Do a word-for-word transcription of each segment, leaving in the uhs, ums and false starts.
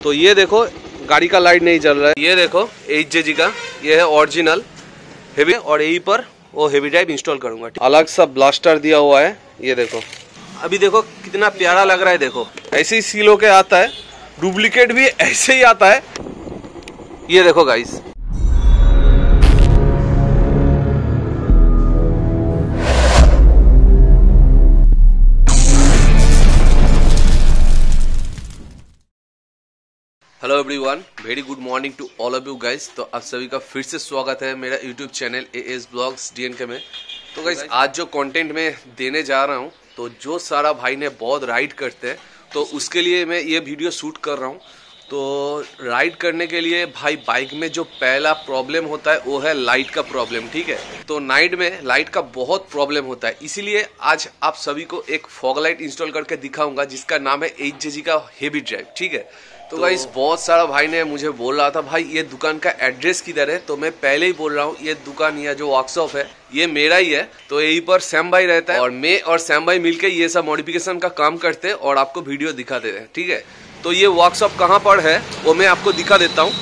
तो ये देखो गाड़ी का लाइट नहीं जल रहा है। ये देखो एच जे जी का, ये है ओरिजिनल हेवी, और यहीं पर वो हेवी ड्राइव इंस्टॉल करूंगा। अलग सा ब्लास्टर दिया हुआ है, ये देखो। अभी देखो कितना प्यारा लग रहा है, देखो ऐसे ही सील होके आता है, डुप्लीकेट भी ऐसे ही आता है। ये देखो guys, hello everyone, very good morning to all of you guys. तो आप सभी का फिर से स्वागत है मेरा YouTube channel A S blogs D N K में। तो गाइस आज जो कंटेंट मैं देने जा रहा हूँ, तो जो सारा भाई ने बहुत राइड करते हैं, तो उसके लिए मैं ये वीडियो शूट कर रहा हूँ। तो राइड करने के लिए भाई बाइक में जो पहला प्रॉब्लम होता है वो है लाइट का प्रॉब्लम, ठीक है। तो नाइट में लाइट का बहुत प्रॉब्लम होता है, इसीलिए आज आप सभी को एक फॉग लाइट इंस्टॉल करके दिखाऊंगा जिसका नाम है एच जे जी का हेवी ड्राइव, ठीक है। तो गाइस तो बहुत सारा भाई ने मुझे बोल रहा था भाई ये दुकान का एड्रेस किधर है, तो मैं पहले ही बोल रहा हूँ ये दुकान या जो वर्कशॉप है ये मेरा ही है। तो यहीं पर सैम भाई रहता है और मैं और सैम भाई मिलके ये सब मॉडिफिकेशन का काम करते हैं और आपको वीडियो दिखाते हैं, ठीक है। तो ये वर्कशॉप कहाँ पर है वो मैं आपको दिखा देता हूँ।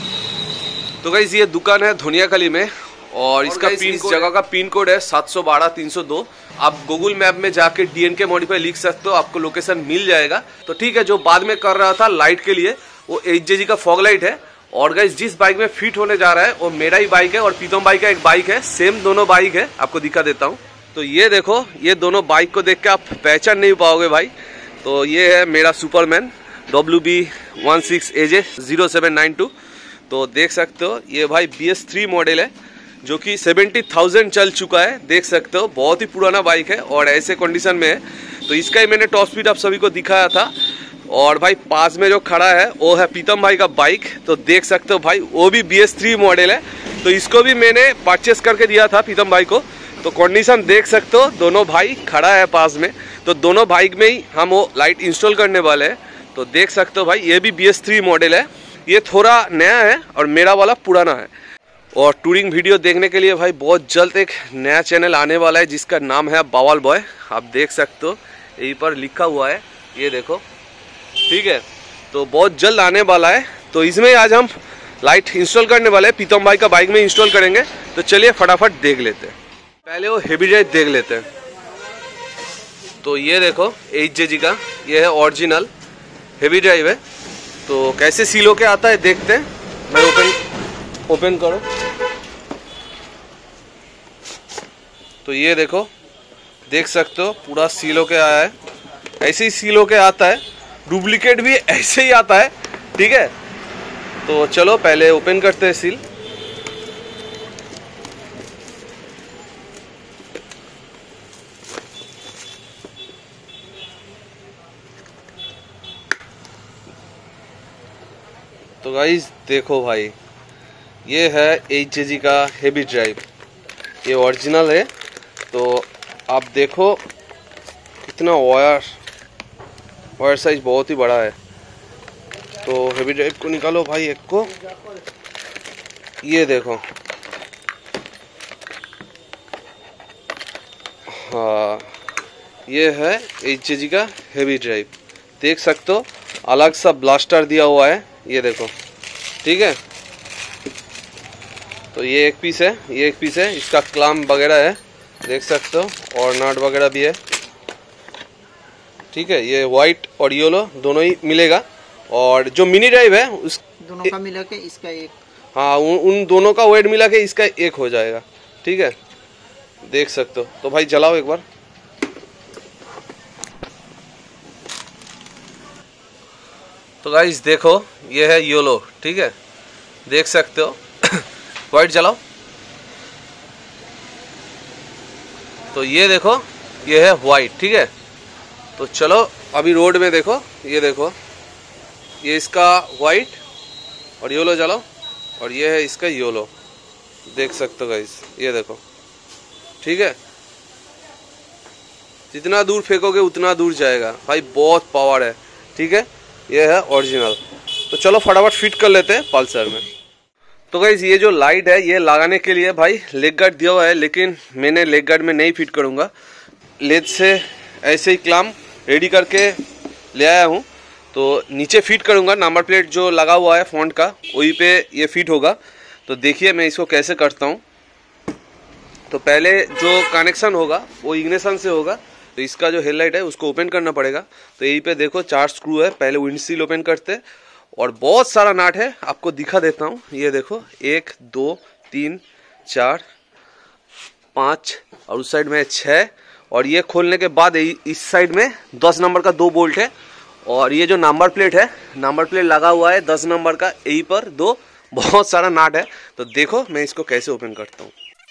तो गाइस ये दुकान है धोनियाखाली में, और इसका पिन इस जगह का पिन कोड है सात सौ बारह तीन सौ दो। आप गूगल मैप में जाके डी एन के मॉडिफाई लिख सकते हो, आपको लोकेशन मिल जाएगा। तो ठीक है, जो बाद में कर रहा था लाइट के लिए वो एच जे जी का फॉग लाइट है। और गाइस जिस बाइक में फिट होने जा रहा है वो मेरा ही बाइक है और प्रीतम भाई का एक बाइक है, सेम दोनों बाइक है, आपको दिखा देता हूँ। तो ये देखो, ये दोनों बाइक को देख के आप पहचान नहीं पाओगे भाई। तो ये है मेरा superman W B one six A J zero seven nine two. तो देख सकते हो ये भाई बी एस थ्री मॉडल है जो कि सेवेंटी थाउजेंड चल चुका है, देख सकते हो बहुत ही पुराना बाइक है और ऐसे कंडीशन में है। तो इसका ही मैंने टॉप स्पीड आप सभी को दिखाया था। और भाई पास में जो खड़ा है वो है प्रीतम भाई का बाइक, तो देख सकते हो भाई वो भी बी एस थ्री मॉडल है। तो इसको भी मैंने परचेस करके दिया था प्रीतम भाई को। तो कंडीशन देख सकते हो, दोनों भाई खड़ा है पास में। तो दोनों बाइक में ही हम वो लाइट इंस्टॉल करने वाले हैं। तो देख सकते हो भाई ये भी बी एस थ्री मॉडल है, ये थोड़ा नया है और मेरा वाला पुराना है। और टूरिंग वीडियो देखने के लिए भाई बहुत जल्द एक नया चैनल आने वाला है जिसका नाम है बवाल बॉय, आप देख सकते हो यहीं पर लिखा हुआ है, ये देखो, ठीक है। तो बहुत जल्द आने वाला है। तो इसमें आज हम लाइट इंस्टॉल करने वाले हैं, प्रीतम भाई का बाइक में इंस्टॉल करेंगे। तो चलिए फटाफट देख लेते हैं, पहले वो हेवी ड्राइव देख लेते हैं। तो ये देखो एच जे जी का, ये है ओरिजिनल हेवी ड्राइव है। तो कैसे सील होके आता है देखते हैं। मैं ओपन ओपन करो। तो ये देखो, देख सकते हो पूरा सील होके आया है, ऐसे ही सील होके आता है, डुप्लीकेट भी ऐसे ही आता है, ठीक है। तो चलो पहले ओपन करते हैं सील। तो गाइस देखो भाई ये है एच जे जी का हेवी ड्राइव, ये ओरिजिनल है। तो आप देखो कितना वायर वायर साइज बहुत ही बड़ा है। तो हेवी ड्राइव को निकालो भाई एक को, ये देखो, हाँ ये है एच जे जी का हेवी ड्राइव, देख सकते हो अलग सा ब्लास्टर दिया हुआ है, ये देखो, ठीक है। तो ये एक पीस है, ये एक पीस है, इसका क्लैम्प वगैरह है, देख सकते हो, और नट वगैरह भी है, ठीक है। ये वाइट और येलो दोनों ही मिलेगा। और जो मिनी ड्राइव है उस दोनों का मिला के इसका एक, हाँ उन, उन दोनों का वेट मिला के इसका एक हो जाएगा, ठीक है, देख सकते हो। तो भाई जलाओ एक बार। तो गाइस देखो ये है येलो, ठीक है, देख सकते हो। वाइट जलाओ। तो ये देखो ये है वाइट, ठीक है। तो चलो अभी रोड में देखो, ये देखो ये इसका वाइट और येलो जलाओ, और ये है इसका येलो, देख सकते हो गाइस, ये देखो, ठीक है। जितना दूर फेंकोगे उतना दूर जाएगा भाई, बहुत पावर है, ठीक है। ये है ओरिजिनल। तो चलो फटाफट फिट कर लेते हैं पल्सर में। तो गाइस ये जो लाइट है ये लगाने के लिए भाई लेग गार्ड दिया हुआ है, लेकिन मैंने लेग गार्ड में नहीं फिट करूंगा, लेद से ऐसे ही क्लैम्प रेडी करके ले आया हूँ। तो नीचे फिट करूँगा, नंबर प्लेट जो लगा हुआ है फॉन्ट का वहीं पे ये फिट होगा। तो देखिए मैं इसको कैसे करता हूँ। तो पहले जो कनेक्शन होगा वो इग्निशन से होगा। तो इसका जो हेडलाइट है उसको ओपन करना पड़ेगा। तो यहीं पे देखो चार स्क्रू है, पहले विंडशील ओपन करते और बहुत सारा नाट है, आपको दिखा देता हूँ। ये देखो एक दो तीन चार पाँच और उस साइड में छः, और ये खोलने के बाद इस साइड में दस नंबर का दो बोल्ट है। और ये जो नंबर प्लेट है, नंबर प्लेट लगा हुआ है दस नंबर का, यहीं पर दो बहुत सारा नाट है। तो देखो मैं इसको कैसे ओपन करता हूँ।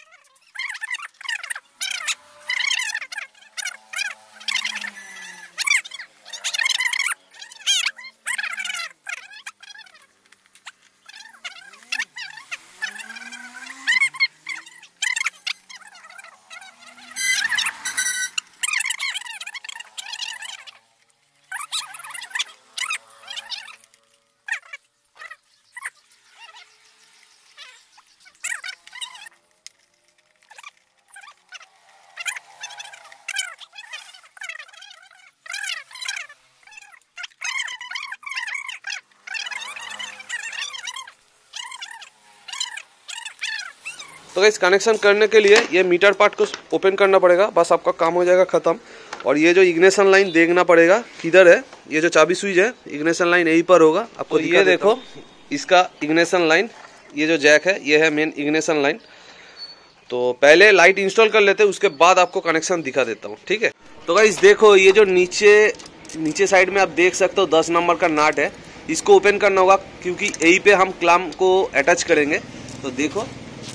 तो गाइस कनेक्शन करने के लिए ये मीटर पार्ट को ओपन करना पड़ेगा, बस आपका काम हो जाएगा ख़त्म। और ये जो इग्निशन लाइन देखना पड़ेगा किधर है, ये जो चाबी स्विच है इग्निशन लाइन यहीं पर होगा आपको। तो ये देखो इसका इग्निशन लाइन, ये जो जैक है ये है मेन इग्निशन लाइन। तो पहले लाइट इंस्टॉल कर लेते हैं, उसके बाद आपको कनेक्शन दिखा देता हूँ, ठीक है। तो गाइस देखो ये जो नीचे नीचे साइड में आप देख सकते हो दस नंबर का नाट है, इसको ओपन करना होगा क्योंकि यहीं पे हम क्लैंप को अटैच करेंगे। तो देखो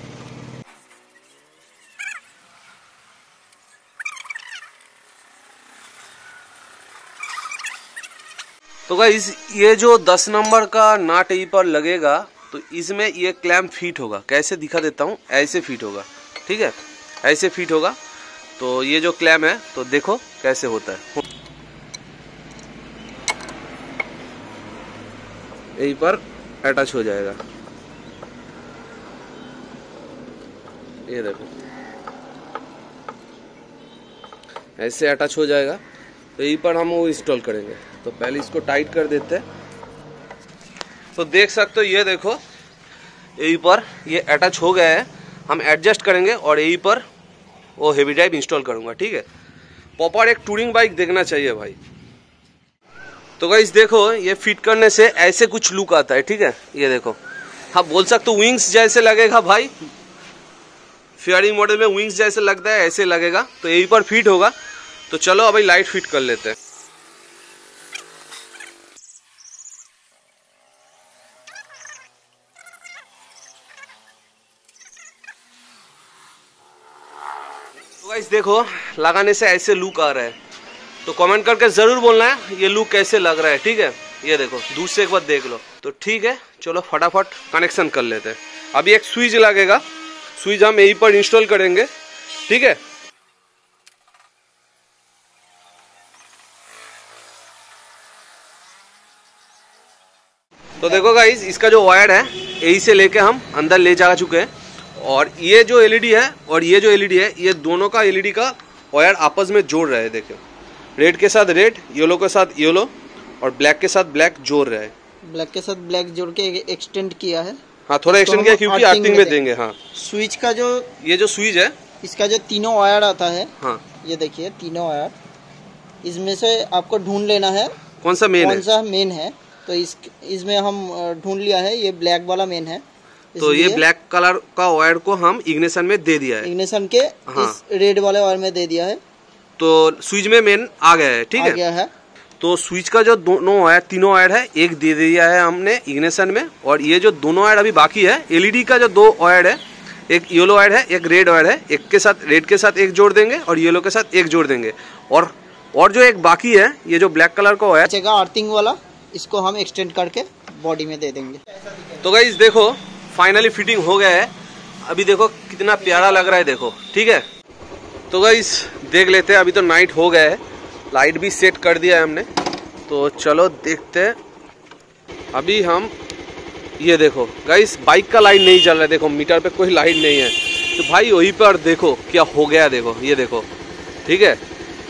तो गाइस ये जो दस नंबर का नाट यहीं पर लगेगा, तो इसमें ये क्लैंप फिट होगा। कैसे दिखा देता हूँ, ऐसे फिट होगा, ठीक है, ऐसे फिट होगा। तो ये जो क्लैंप है तो देखो कैसे होता है, यहीं पर अटैच हो जाएगा। ये देखो ऐसे अटैच हो जाएगा। तो यहीं पर हम वो इंस्टॉल करेंगे। तो पहले इसको टाइट कर देते हैं। तो देख सकते हो ये देखो यहीं पर ये अटैच हो गया है। हम एडजस्ट करेंगे और यहीं पर वो हेवी ड्राइव इंस्टॉल करूंगा, ठीक है। प्रॉपर एक टूरिंग बाइक देखना चाहिए भाई। तो गाइस देखो ये फिट करने से ऐसे कुछ लुक आता है, ठीक है। ये देखो आप बोल सकते हो विंग्स जैसे लगेगा भाई, फेयरिंग मॉडल में विंग्स जैसे लगता है, ऐसे लगेगा। तो यहीं पर फिट होगा। तो चलो अभी लाइट फिट कर लेते हैं। तो गाइस देखो लगाने से ऐसे लुक आ रहा है। तो कमेंट करके जरूर बोलना है ये लुक कैसे लग रहा है, ठीक है। ये देखो दूर से एक बार देख लो। तो ठीक है चलो फटाफट कनेक्शन कर लेते हैं। अभी एक स्विच लगेगा, स्विच हम यहीं पर इंस्टॉल करेंगे, ठीक है। तो देखो गाइस इसका जो वायर है यहीं से लेके हम अंदर ले जा चुके हैं। और ये जो एलईडी है और ये जो एलईडी है, ये दोनों का एलईडी का वायर आपस में जोड़ रहा है। देखो रेड के साथ रेड, येलो के साथ येलो और ब्लैक के साथ ब्लैक जोड़ रहा है। ब्लैक के साथ ब्लैक जोड़ के एक्सटेंड किया है। हाँ थोड़ा एक्सटेंड किया क्योंकि आर्थिंग में देंगे। हाँ स्विच का जो ये जो स्विच है इसका जो तीनों वायर आता है, हाँ ये देखिए तीनों वायर, इसमें से आपको ढूंढ लेना है कौन सा मेन है, कौन सा मेन है। तो इस इसमें हम ढूंढ लिया है, ये ब्लैक वाला मेन है। तो ये ब्लैक कलर का वायर को हम इग्निशन में दे दिया है, इग्निशन के हाँ। इस रेड वाले वायर में दे दिया है। तो स्विच में मेन आ गया है, ठीक है, गया है। तो स्विच का जो दोनों वायर तीनों वायर है एक दे दिया है हमने इग्निशन में। और ये जो दोनों वायर अभी बाकी है, एलईडी का जो दो वायर है, एक येलो वायर है एक रेड वायर है, एक के साथ रेड के साथ एक जोड़ देंगे और येलो के साथ एक जोड़ देंगे। और और जो एक बाकी है ये जो ब्लैक कलर का वायर अर्थिंग वाला, इसको हम एक्सटेंड करके बॉडी में दे देंगे। तो गाइस देखो फाइनली फिटिंग हो गया है। अभी देखो कितना प्यारा लग रहा है, देखो, ठीक है। तो गाइस देख लेते हैं, अभी तो नाइट हो गया है, लाइट भी सेट कर दिया है हमने। तो चलो देखते हैं। अभी हम ये देखो गाइस बाइक का लाइट नहीं चल रहा है, देखो मीटर पे कोई लाइट नहीं है। तो भाई वहीं पर देखो क्या हो गया, देखो ये देखो, ठीक है।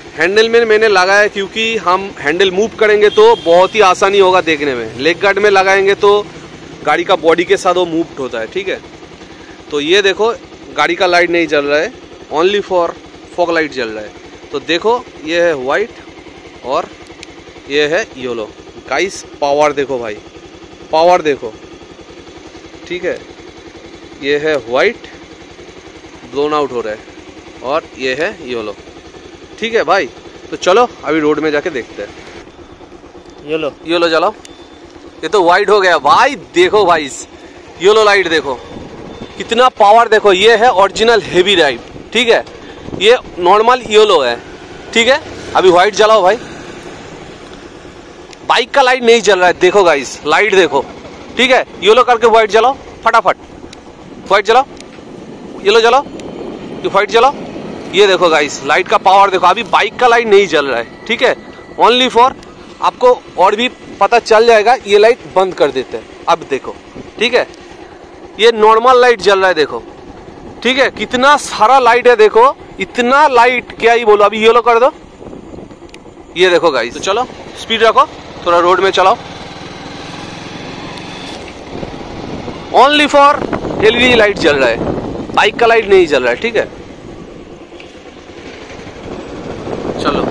हैंडल में मैंने लगाया क्योंकि हम हैंडल मूव करेंगे तो बहुत ही आसानी होगा देखने में। लेग गार्ड में लगाएंगे तो गाड़ी का बॉडी के साथ वो मूव होता है, ठीक है। तो ये देखो गाड़ी का लाइट नहीं जल रहा है, ओनली फॉर फॉग लाइट जल रहा है। तो देखो ये है वाइट और ये है येलो। गाइस पावर देखो भाई, पावर देखो, ठीक है। ये है वाइट ब्लोन आउट हो रहा है और ये है येलो, ठीक है भाई। तो चलो अभी रोड में जाके देखते हैं। येलो येलो जलाओ। ये तो वाइट हो गया भाई, देखो भाई येलो लाइट देखो कितना पावर देखो। ये है ओरिजिनल हेवी लाइट, ठीक है। ये नॉर्मल येलो है, ठीक है। अभी व्हाइट जलाओ भाई। बाइक का लाइट नहीं जल रहा है, देखो गाइस लाइट देखो, ठीक है। येलो करके व्हाइट जलाओ फटाफट, व्हाइट जलाओ, येलो जलाओ, ये व्हाइट जलाओ। ये देखो गाइस लाइट का पावर देखो। अभी बाइक का लाइट नहीं जल रहा है, ठीक है। ओनली फॉर आपको और भी पता चल जाएगा। ये लाइट बंद कर देते हैं, अब देखो, ठीक है। ये नॉर्मल लाइट जल रहा है देखो, ठीक है। कितना सारा लाइट है देखो, इतना लाइट क्या ही बोलो। अभी येलो कर दो, ये देखो गाइस। तो चलो स्पीड रखो, थोड़ा रोड में चलाओ। ओनली फॉर एलईडी लाइट जल रहा है, बाइक का लाइट नहीं जल रहा है, ठीक है। चलो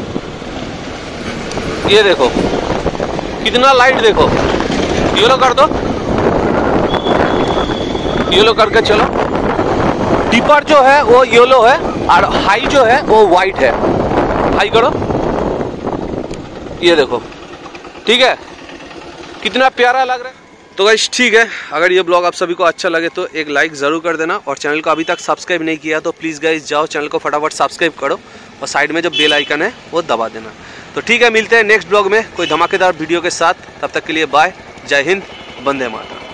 ये देखो कितना लाइट देखो। येलो कर दो, येलो करके चलो। डीपर जो है वो येलो है और हाई जो है वो वाइट है। हाई करो, ये देखो, ठीक है। कितना प्यारा लग रहा है। तो गाइस ठीक है, अगर ये ब्लॉग आप सभी को अच्छा लगे तो एक लाइक ज़रूर कर देना और चैनल को अभी तक सब्सक्राइब नहीं किया तो प्लीज़ गाइस जाओ चैनल को फटाफट सब्सक्राइब करो और साइड में जो बेल आइकन है वो दबा देना। तो ठीक है, मिलते हैं नेक्स्ट ब्लॉग में कोई धमाकेदार वीडियो के साथ। तब तक के लिए बाय, जय हिंद, वंदे मातरम।